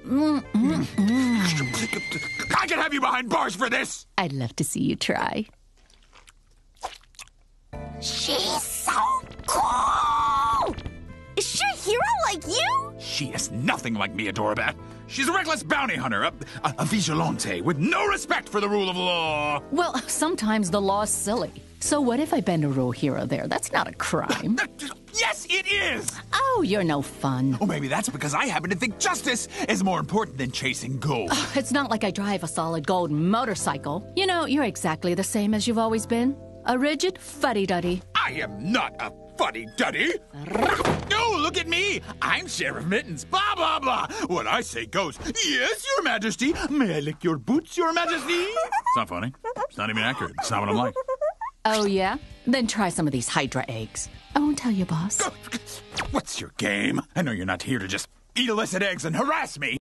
I can have you behind bars for this! I'd love to see you try. She's so cool! Is she a hero like you? She is nothing like me, Adorabat. She's a reckless bounty hunter, a vigilante with no respect for the rule of law. Well, sometimes the law's silly. So what if I bend a rule here or there? That's not a crime. Yes, it is! Oh, you're no fun. Or maybe that's because I happen to think justice is more important than chasing gold. It's not like I drive a solid gold motorcycle. You know, you're exactly the same as you've always been. A rigid fuddy-duddy. I am not a fuddy-duddy. No, look at me. I'm Sheriff Mittens. Blah, blah, blah. What I say goes. Yes, Your Majesty. May I lick your boots, Your Majesty? It's not funny. It's not even accurate. It's not what I'm like. Oh, yeah? Then try some of these Hydra eggs. I won't tell you, boss. What's your game? I know you're not here to just eat illicit eggs and harass me.